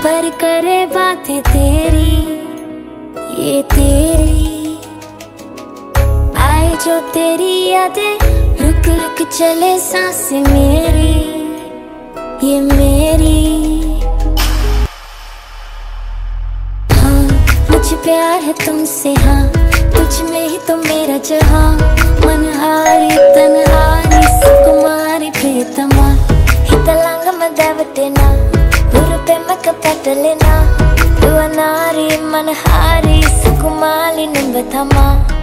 पर करे बातें तेरी, ये तेरी आए जो तेरी यादें, रुक रुक चले सांसें मेरी, ये मेरी। हाँ मुझे प्यार है तुमसे, हाँ तुझ में ही तो मेरा जहाँ। मनहारी तनहारी सुकुमारी प्रीतमा, हितलांग मदावटेना उरुपे मकपटलेना, दुआ नारी मनहारी सुकुमाली निंबतमा।